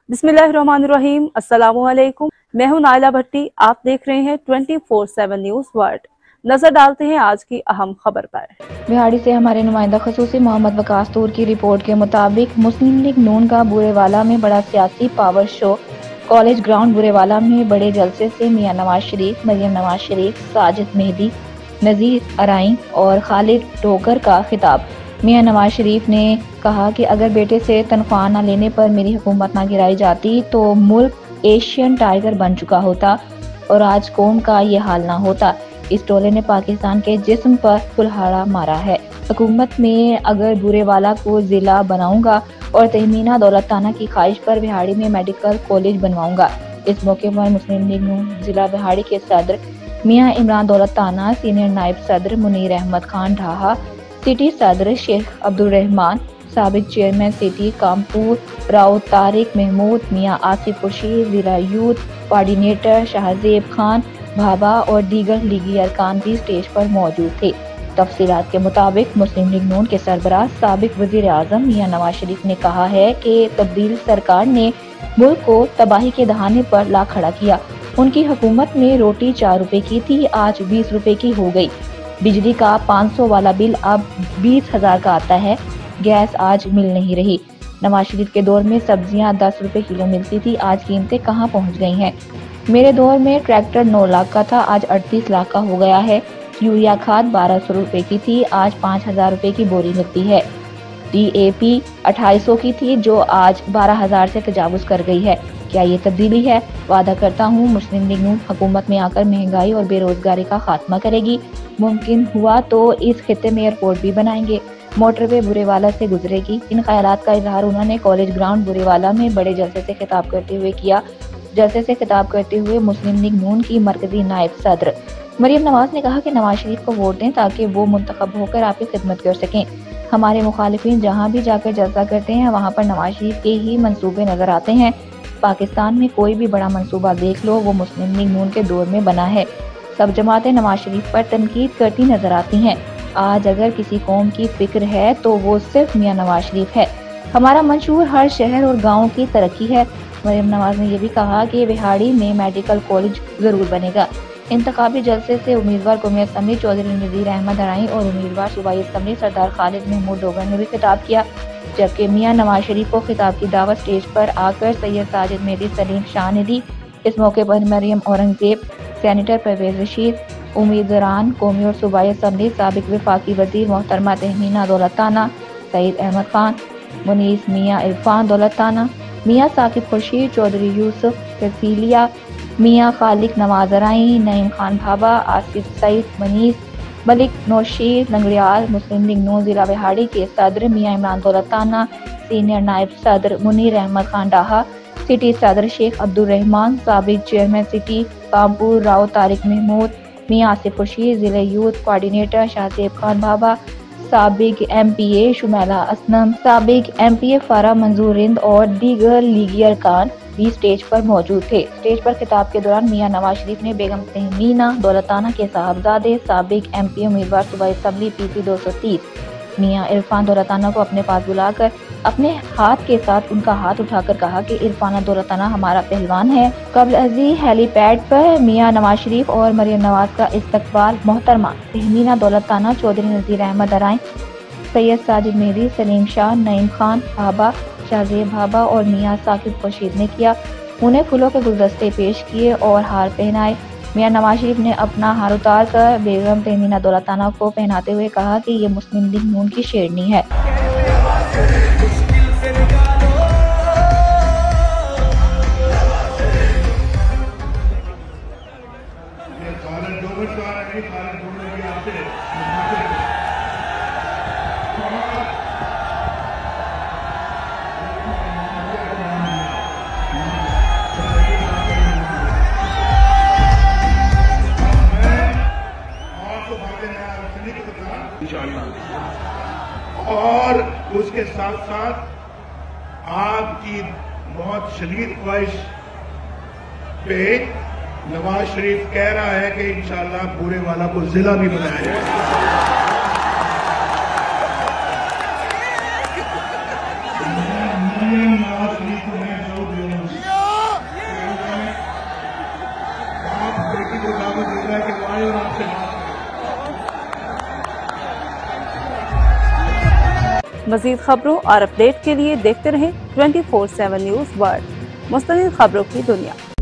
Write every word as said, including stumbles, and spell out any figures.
बिस्मिल्लाहिर्रहमानिर्रहीम, अस्सलामुअलैकुम। मैं हूं नाइला भट्टी। आप देख रहे हैं twenty four seven news world. नजर डालते हैं आज की अहम खबर पर। बिहाड़ी से हमारे नुमाइंदा खसूसी मोहम्मद वकास तूर की रिपोर्ट के मुताबिक मुस्लिम लीग नून का बुरेवाला में बड़ा सियासी power show. College ground Burewala में बड़े जलसे से मियां नवाज शरीफ, मरियम नवाज शरीफ, साजिद मेहदी, नजीर अराई और खालिद डोगर का खिताब। मियां नवाज शरीफ ने कहा कि अगर बेटे से तनख्वाह न लेने पर मेरी हुकूमत न गिराई जाती तो मुल्क एशियन टाइगर बन चुका होता और आज कौम का ये हाल ना होता। इस टोले ने पाकिस्तान के जिस्म पर कुल्हाड़ा मारा है। हुकूमत में अगर बुरेवाला को जिला बनाऊंगा और तहमीना दौलताना की ख्वाहिश पर बिहाड़ी में मेडिकल कॉलेज बनवाऊंगा। इस मौके पर मुस्लिम लीग नून जिला बिहाड़ी के सदर मियां इमरान दौलताना, सीनियर नायब सदर मुनीर अहमद खान ढाहा, सिटी सदर शेख अब्दुल रहमान, साबिक चेयरमैन सिटी कामपुर राव तारिक महमूद, मियां आसिफ खुर्शीद, जिला यूथ कोऑर्डिनेटर शाहजेब खान भाबा और दीगर लीगी अरकान भी स्टेज पर मौजूद थे। तफसीलात के मुताबिक मुस्लिम लीग नून के सरबराह साबिक वजीर आजम मियां नवाज शरीफ ने कहा है कि तब्दील सरकार ने मुल्क को तबाही के दहाने पर ला खड़ा किया। उनकी हुकूमत में रोटी चार रुपए की थी, आज बीस रुपए की हो गई। बिजली का पाँच सौ वाला बिल अब बीस हजार का आता है। गैस आज मिल नहीं रही। नवाज शरीफ के दौर में सब्जियां दस रुपए किलो मिलती थी, आज कीमतें कहां पहुंच गई हैं। मेरे दौर में ट्रैक्टर नौ लाख का था, आज अड़तीस लाख का हो गया है। यूरिया खाद बारह सौ रुपए की थी, आज पाँच हजार रुपए की बोरी मिलती है। डी ए पी अट्ठाईस सौ की थी, जो आज बारह हजार से तजावुज कर गई है। क्या ये तब्दीली है? वादा करता हूँ मुस्लिम लीग नून हुकूमत में आकर महंगाई और बेरोजगारी का खात्मा करेगी। मुमकिन हुआ तो इस खिते में एयरपोर्ट भी बनाएंगे। मोटरवे बुरेवाला से गुजरेगी। इन ख्यालात का इजहार उन्होंने कॉलेज ग्राउंड बुरेवाला में बड़े जलसे से खिताब करते हुए किया। जलसे से खिताब करते हुए मुस्लिम लीग नून की मरकजी नायब सदर मरियम नवाज ने कहा कि नवाज शरीफ को वोट दें ताकि वो मुंतखब होकर आपकी खिदमत कर सकें। हमारे मुखालिफिन जहाँ भी जाकर जलसा करते हैं वहाँ पर नवाज शरीफ के ही मंसूबे नजर आते हैं। पाकिस्तान में कोई भी बड़ा मंसूबा देख लो, वो मुस्लिम लीग नून के दौर में बना है। सब जमातें नवाज शरीफ पर तनकीद करती नजर आती हैं। आज अगर किसी कौम की फिक्र है तो वो सिर्फ मियां नवाज शरीफ है। हमारा मंशूर हर शहर और गाँव की तरक्की है। मरियम नवाज ने यह भी कहा कि बिहाड़ी में मेडिकल कॉलेज जरूर बनेगा। इंतखाबी जलसे से उम्मीदवार कौमी असम्बली चौधरी नजीर अहमद अराई और उम्मीदवार सूबाई असम्बली सरदार खालिद महमूद डोगर ने भी खिताब किया, जबकि मियां नवाज शरीफ को खिताब की दावत स्टेज पर आकर सैयद साजिद मेहदी, सलीम शाह ने दी। इस मौके पर मरियम औरंगजेब, सेनेटर परवेज रशीद, उम्मीदवारान कौमी और सूबाई असम्बली, साबिक वफाकी वजीर मोहतरमा तहमीना दौलताना, सईद अहमद खान, मुनीस मियां इरफान दौलताना, मियां साकिब खुर्शीद, चौधरी यूसुफ रसीलिया, मियां खालिक नवाज अराई, नईम खान भाबा, आसिफ सईद, मनीस मलिक नौशीर लंगड़ियाल, मुस्लिम लीग नून जिला बिहाड़ी के सदर मियां इमरान दौलताना, सीनियर नायब सदर मुनीर अहमद खान डाहा, सिटी सदर शेख अब्दुल रहमान, साबिक चेयरमैन सिटी कामपुर राव तारिक महमूद, मियां आसिफ खुर्शीद, जिले यूथ कोऑर्डिनेटर शाहजेब खान भाबा, साबिक M P A Shumaila Aslam, साबिक एम पी ए फारा मंजूर रिंद और दीगर लीगी अरकान भी स्टेज पर मौजूद थे। स्टेज पर खिताब के दौरान मियां नवाज शरीफ ने बेगम तहमीना दौलताना के साहबजादे साबिक एम पी ए उम्मीदवार सूबाई असम्बली पी सी दो सौ तीस मियां इरफान दौलताना को अपने पास बुलाकर अपने हाथ के साथ उनका हाथ उठाकर कहा कि इरफान दौलताना हमारा पहलवान है। कबल अजी हेलीपैड पर मियां नवाज शरीफ और मरियम नवाज का इस्तकबाल मोहतरमा तहमीना दौलताना, चौधरी नजीर अहमद अराई, सैयद साजिद मेहदी, सलीम शाह, नईम खान भाबा, शाहजेब भाबा और मियां साकिब खुर्शीद ने किया। उन्हें फूलों के गुलदस्ते पेश किए और हार पहनाए। मियां नवाज शरीफ ने अपना हार उतार कर बेगम तहमीना दौलताना को पहनाते हुए कहा कि ये मुस्लिम लीग नून की शेरनी है। और उसके साथ साथ आपकी बहुत शदीद ख्वाहिश पे नवाज शरीफ कह रहा है कि इंशाल्लाह बुरेवाला को जिला भी बनाया जाएगा। नवाज शरीफ को मैं जो मजीद खबरों और अपडेट के लिए देखते रहें twenty four seven news world, मुस्तकिल खबरों की दुनिया।